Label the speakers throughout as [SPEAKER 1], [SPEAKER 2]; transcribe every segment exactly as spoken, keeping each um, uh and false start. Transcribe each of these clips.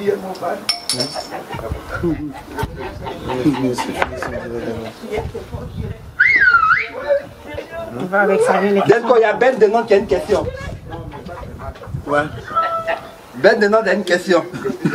[SPEAKER 1] On va avec ça.
[SPEAKER 2] Denko, il y a Ben Denon qui a une question. Ouais. Ben Denon a une question.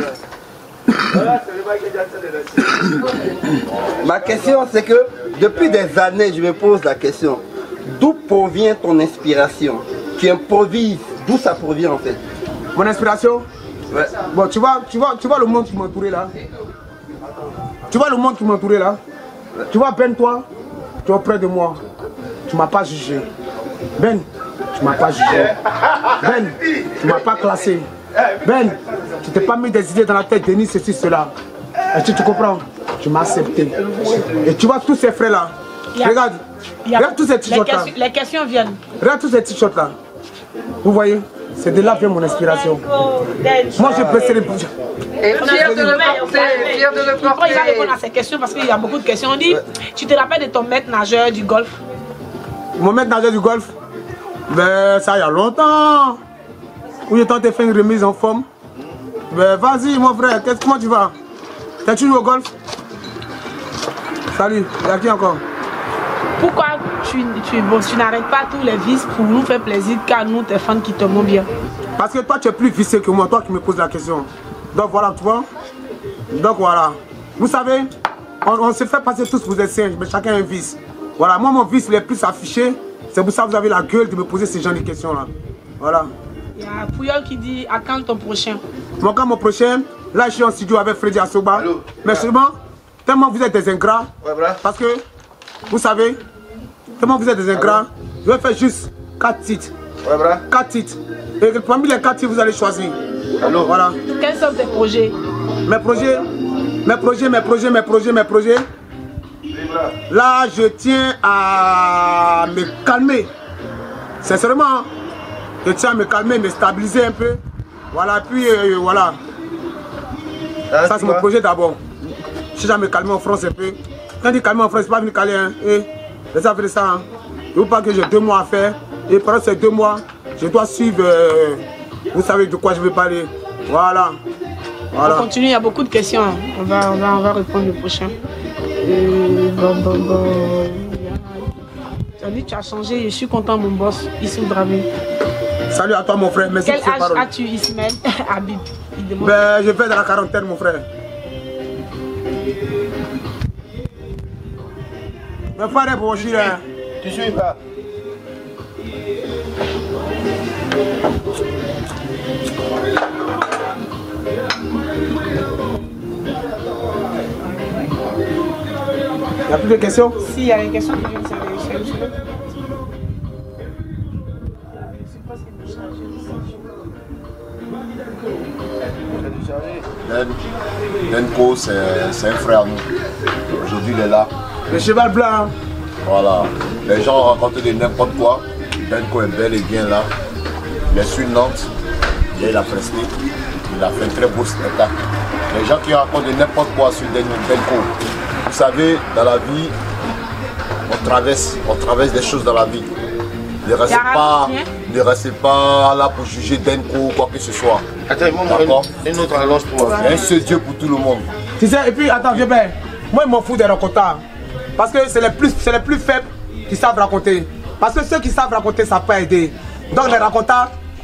[SPEAKER 2] Ma question, c'est que depuis des années, je me pose la question. D'où provient ton inspiration? Tu improvises. D'où ça provient en fait?
[SPEAKER 3] Mon inspiration?
[SPEAKER 2] Ouais.
[SPEAKER 3] Bon, tu vois, tu vois, tu vois le monde qui m'entourait là. Tu vois le monde qui m'entourait là. Ouais. Tu vois Ben, toi, tu es auprès de moi. Tu m'as pas jugé. Ben, tu m'as pas jugé. Ben, tu m'as pas classé. Ben, tu t'es pas mis des idées dans la tête, Denis, ceci, cela. Et tu, tu comprends? Tu m'as accepté. Et tu vois tous ces frères là. A, regarde. A, regarde tous ces t-shirts là.
[SPEAKER 1] Les questions viennent.
[SPEAKER 3] Regarde tous ces t-shirts là. Vous voyez? C'est de là vient mon inspiration. Moi je peux les bouger.
[SPEAKER 1] Et fier de reporter, fier de reporter. Il va répondre à ces questions parce qu'il y a beaucoup de questions. On dit, ouais. Tu te rappelles de ton maître nageur du golf?
[SPEAKER 3] Mon maître nageur du golf? Ben ça il y a longtemps. Où j'ai tenté de faire une remise en forme. Ben vas-y mon frère, comment tu vas? T'as-tu joué au golf? Salut, il y a qui encore?
[SPEAKER 1] Pourquoi tu, tu, bon, tu n'arrêtes pas tous les vices pour nous faire plaisir car nous tes fans qui te montrent bien? Parce que toi tu es plus vicieux que moi, toi qui me poses la question. Donc voilà, tu vois. Donc voilà. Vous savez, on, on se fait passer tous pour des singes, mais chacun a un vice. Voilà, moi mon vice le plus affiché, c'est pour ça que vous avez la gueule de me poser ce genre de questions là. Voilà. Il y a Pouyol qui dit à quand ton prochain? Mon quand mon prochain, là je suis en studio avec Freddy Asoba. Allô? Mais seulement, tellement vous êtes des ingrats, ouais, voilà. Parce que, vous savez, tellement vous êtes des ingrats, je vais faire juste quatre titres. Ouais, voilà. quatre titres. Et parmi les quatre titres, vous allez choisir. Allô? Voilà. Quels sont tes projets? Mes projets, mes projets, mes projets, mes projets, mes projets. Là, je tiens à me calmer. Sincèrement, je tiens à me calmer, me stabiliser un peu. Voilà, puis euh, voilà. Ah, ça, c'est mon projet d'abord. Je cherche à me calmer en France un peu. Quand je dis calmer en France, c'est pas venir caler. Hein. Et, les affaires de ça. Hein. Je ne veux pas que j'ai deux mois à faire. Et pendant ces deux mois, je dois suivre. Euh, vous savez de quoi je vais parler. Voilà. Voilà. On continue, il y a beaucoup de questions. On va, on va, on va répondre le prochain. Euh, bon, bon, bon. Tu as dit tu as changé, je suis content mon boss, Issou Dramé. Salut à toi mon frère, merci. Quel âge as-tu Ismaël Habib? Ben, je vais dans la quarantaine mon frère. Mais frère, bonjour. Tu suis pas? Il n'y a plus de questions? Si, il y a des questions qui viennent de
[SPEAKER 4] Denko, c'est un frère à nous. Aujourd'hui, il est là.
[SPEAKER 3] Le cheval blanc.
[SPEAKER 4] Voilà. Les gens racontent de n'importe quoi. Denko est bel et bien là. Il est sur Nantes. Il a presté. Il a fait un très beau spectacle. Les gens qui racontent de n'importe quoi sur Denko. Vous savez, dans la vie, on traverse, on traverse des choses dans la vie. Ne restez pas, ne restez pas là pour juger Denko ou quoi que ce soit.
[SPEAKER 5] Attends, une, une autre allonge pour moi.
[SPEAKER 4] Un seul Dieu pour tout le monde.
[SPEAKER 3] Tu sais, et puis attends, vieux père, moi je m'en fous des racontants. Parce que c'est les plus, c'est les plus faibles qui savent raconter. Parce que ceux qui savent raconter, ça peut aider. Donc les racontants,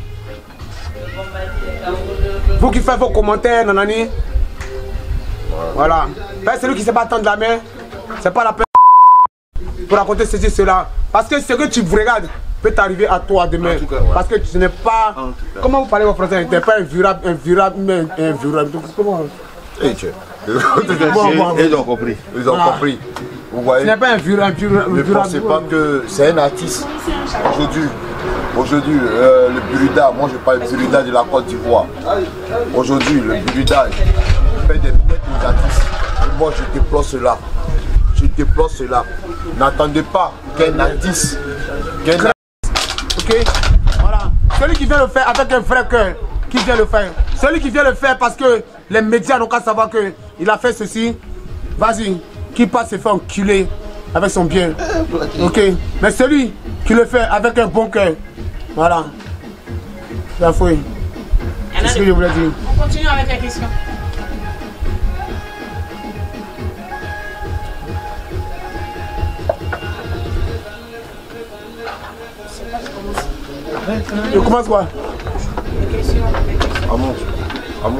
[SPEAKER 3] vous qui faites vos commentaires, nanani. Voilà. Ben, celui qui ne sait pas attendre la main, c'est pas la peine pour raconter ceci, cela. Parce que ce que tu regardes peut t'arriver à toi demain. Cas, ouais. Parce que tu n'es pas. Comment vous parlez au français? Tu n'es pas invulnérable, invulnérable, mais invulnérable. Comment?
[SPEAKER 4] Et tu
[SPEAKER 3] bon, bon,
[SPEAKER 4] Ils ont compris. Ils ont ah. compris. Vous voyez?
[SPEAKER 3] Tu n'es pas invulnérable.
[SPEAKER 4] Ne pensez pas que c'est un artiste. Aujourd'hui, aujourd'hui euh, le Buruda, moi je parle du Buruda de la Côte d'Ivoire. Aujourd'hui, le Buruda, il fait des milliers d'artistes. Et moi je déplore cela. Je déplore cela. N'attendez pas qu'un artiste. Qu
[SPEAKER 3] ok? Voilà. Celui qui vient le faire avec un vrai cœur, qui vient le faire. Celui qui vient le faire parce que les médias n'ont qu'à savoir qu'il a fait ceci, vas-y, qui passe se fait enculer avec son bien. Ok? Mais celui qui le fait avec un bon cœur, voilà. La fouille.
[SPEAKER 1] C'est
[SPEAKER 3] ce que je voulais dire.
[SPEAKER 1] On continue avec les questions.
[SPEAKER 3] Je commence quoi?
[SPEAKER 1] Les questions. Les questions.
[SPEAKER 4] Amour. Amour.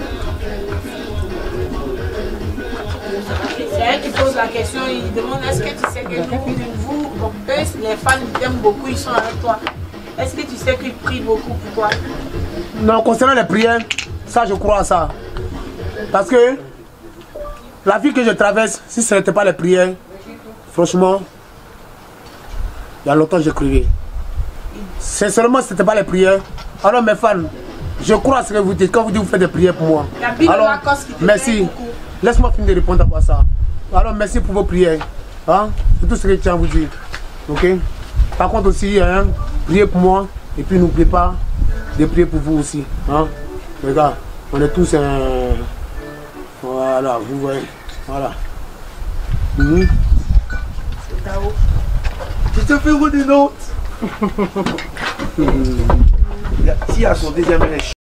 [SPEAKER 1] C'est elle qui pose la question, il demande est-ce que tu sais que nous, vous, bon, eux, les fans t'aiment beaucoup, ils sont avec toi. Est-ce que tu sais qu'ils prient beaucoup pour toi?
[SPEAKER 3] Non, concernant les prières, ça je crois à ça. Parce que la vie que je traverse, si ce n'était pas les prières, franchement, il y a longtemps j'écrivais. Sincèrement, si ce n'était pas les prières, alors mes fans, je crois à ce que vous dites quand vous dites que vous faites des prières pour moi. Alors, merci. Laisse-moi finir de répondre à ça. Alors, merci pour vos prières. Hein? C'est tout ce que je tiens à vous dire. Ok? Par contre aussi, hein, priez pour moi. Et puis n'oubliez pas de prier pour vous aussi. Hein? Regarde, on est tous un... Voilà, vous voyez. Voilà. Mmh.
[SPEAKER 5] Je te fais rouler une autre. Si à son deuxième